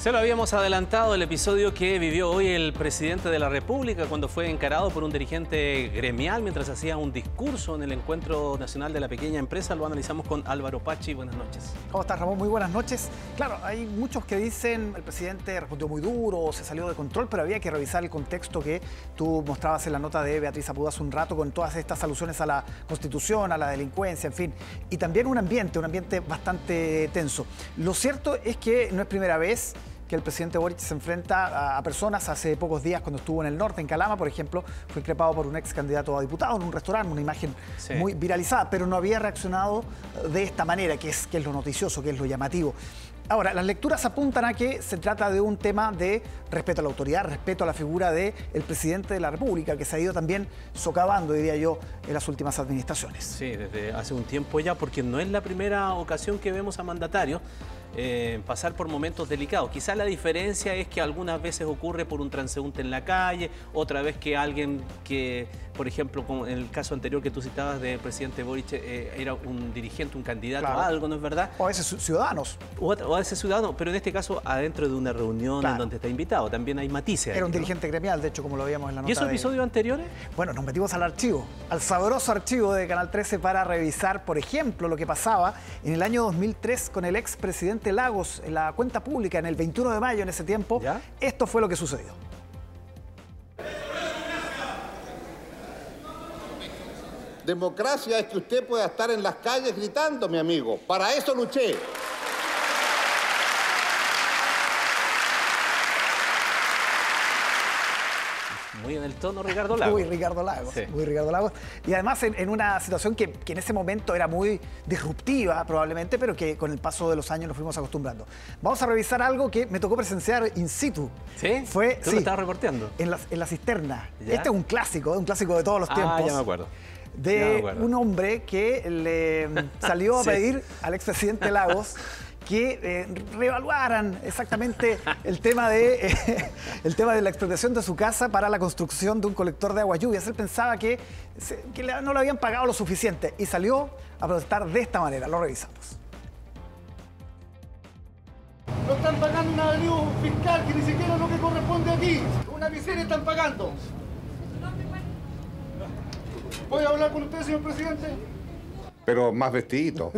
Se lo habíamos adelantado, el episodio que vivió hoy el presidente de la República cuando fue encarado por un dirigente gremial mientras hacía un discurso en el Encuentro Nacional de la Pequeña Empresa. Lo analizamos con Álvaro Pachi. Buenas noches. ¿Cómo estás, Ramón? Muy buenas noches. Claro, hay muchos que dicen el presidente respondió muy duro, se salió de control, pero había que revisar el contexto que tú mostrabas en la nota de Beatriz Apuda hace un rato con todas estas alusiones a la Constitución, a la delincuencia, en fin. Y también un ambiente bastante tenso. Lo cierto es que no es primera vez que el presidente Boric se enfrenta a personas. Hace pocos días, cuando estuvo en el norte, en Calama, por ejemplo, fue increpado por un ex candidato a diputado en un restaurante, una imagen muy viralizada, pero no había reaccionado de esta manera, que es lo noticioso, que es lo llamativo. Ahora, las lecturas apuntan a que se trata de un tema de respeto a la autoridad, respeto a la figura del presidente de la República, que se ha ido también socavando, diría yo, en las últimas administraciones. Sí, desde hace un tiempo ya, porque no es la primera ocasión que vemos a mandatarios pasar por momentos delicados. Quizás la diferencia es que algunas veces ocurre por un transeúnte en la calle, otra vez que alguien que, por ejemplo, como en el caso anterior que tú citabas del presidente Boric, era un dirigente, un candidato a algo, ¿no es verdad? O a veces ciudadanos. O a veces ciudadanos, pero en este caso adentro de una reunión en donde está invitado. También hay matices. Era un dirigente gremial, de hecho, como lo veíamos en la nota. ¿Y esos episodios anteriores? Bueno, nos metimos al archivo, al sabroso archivo de Canal 13 para revisar, por ejemplo, lo que pasaba en el año 2003 con el expresidente Lagos en la cuenta pública, en el 21 de mayo, en ese tiempo. ¿Ya? Esto fue lo que sucedió. Democracia es que usted pueda estar en las calles gritando, mi amigo. Para eso luché. Muy en el tono Ricardo Lagos. Muy Ricardo Lagos, sí. Muy Ricardo Lagos. Y además en una situación que en ese momento era muy disruptiva probablemente, pero que con el paso de los años nos fuimos acostumbrando. Vamos a revisar algo que me tocó presenciar in situ. ¿Sí? ¿Tú lo estabas reporteando? En la cisterna. ¿Ya? Este es un clásico de todos los tiempos. Ya me acuerdo. De un hombre que le salió a pedir al expresidente Lagos que reevaluaran exactamente el tema de la expropiación de su casa para la construcción de un colector de aguas lluvias. Él pensaba que no le habían pagado lo suficiente y salió a protestar de esta manera. Lo revisamos. No están pagando un avalúo fiscal que ni siquiera es lo que corresponde aquí. Una miseria están pagando. ¿Puedo hablar con usted, señor presidente? Pero más vestidito.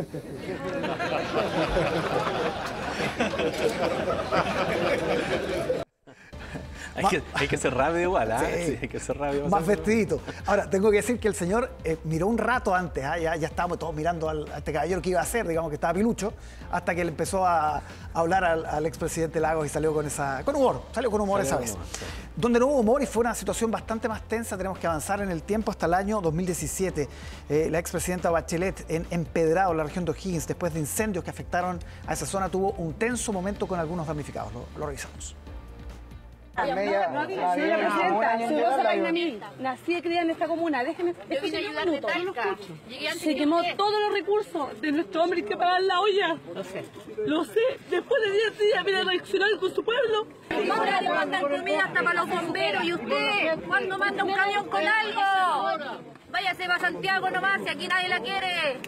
Hay que ser rápido igual, ¿ah? Sí, hay que ser rápido. Más vestidito. Ahora, tengo que decir que el señor miró un rato antes, ya estábamos todos mirando a este caballero que iba a hacer, digamos que estaba pilucho, hasta que le empezó a hablar al expresidente Lagos y salió con humor, esa vez. Sí. Donde no hubo humor y fue una situación bastante más tensa, tenemos que avanzar en el tiempo hasta el año 2017. La expresidenta Bachelet en Empedrado, la región de O'Higgins, después de incendios que afectaron a esa zona, tuvo un tenso momento con algunos damnificados. Lo revisamos. Señora presidenta, su voz vaina a mí. Nací y criada en esta comuna. Déjeme un minuto. Se quemó todos los recursos de nuestro hombre que pagar la olla. Lo sé. Después de 10 días viene a reaccionar con su pueblo. Ahora le mandan comida hasta para los bomberos. ¿Y usted cuándo manda un camión con algo? Váyase para Santiago nomás, si aquí nadie la quiere.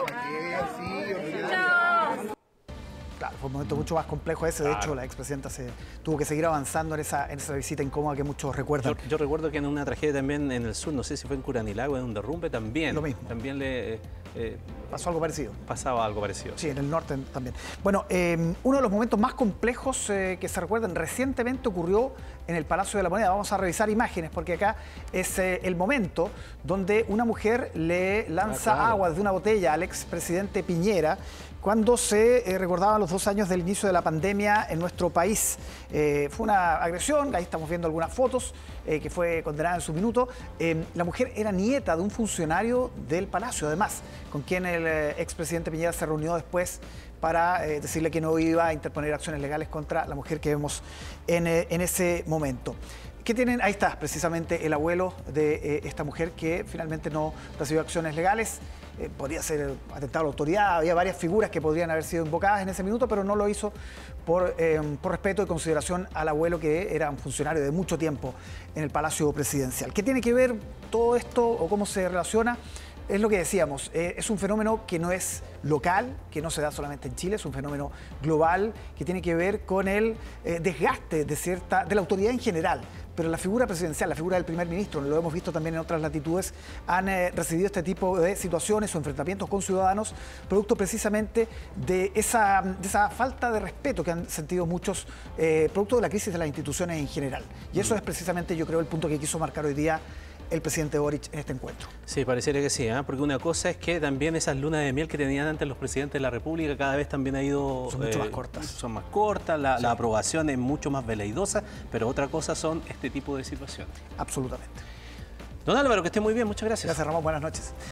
Chao. Claro, fue un momento mucho más complejo ese. De hecho, la expresidenta tuvo que seguir avanzando en esa visita incómoda que muchos recuerdan. Yo recuerdo que en una tragedia también en el sur, no sé si fue en Curanilago, en un derrumbe también. Lo mismo. También pasó algo parecido. Pasaba algo parecido. Sí, en el norte también. Bueno, uno de los momentos más complejos que se recuerdan recientemente ocurrió en el Palacio de la Moneda. Vamos a revisar imágenes porque acá es el momento donde una mujer le lanza agua desde una botella al expresidente Piñera cuando se recordaban los 2 años del inicio de la pandemia en nuestro país. Fue una agresión, ahí estamos viendo algunas fotos, que fue condenada en su minuto. La mujer era nieta de un funcionario del Palacio, además, con quien el expresidente Piñera se reunió después para decirle que no iba a interponer acciones legales contra la mujer que vemos en ese momento. ¿Qué tienen? Ahí está precisamente el abuelo de esta mujer que finalmente no recibió acciones legales. Podría ser atentado a la autoridad, había varias figuras que podrían haber sido invocadas en ese minuto, pero no lo hizo por respeto y consideración al abuelo, que era un funcionario de mucho tiempo en el Palacio Presidencial. ¿Qué tiene que ver todo esto o cómo se relaciona? es lo que decíamos, es un fenómeno que no es local, que no se da solamente en Chile, es un fenómeno global que tiene que ver con el desgaste de la autoridad en general. Pero la figura presidencial, la figura del primer ministro, lo hemos visto también en otras latitudes, han recibido este tipo de situaciones o enfrentamientos con ciudadanos, producto precisamente de esa falta de respeto que han sentido muchos, producto de la crisis de las instituciones en general. Y eso es precisamente, yo creo, el punto que quiso marcar hoy día el presidente Boric en este encuentro. Sí, pareciera que sí, porque una cosa es que también esas lunas de miel que tenían antes los presidentes de la República cada vez también ha ido... Son mucho más cortas. Son más cortas, la aprobación es mucho más veleidosa, pero otra cosa son este tipo de situaciones. Absolutamente. Don Álvaro, que esté muy bien, muchas gracias. Gracias, Ramón, buenas noches.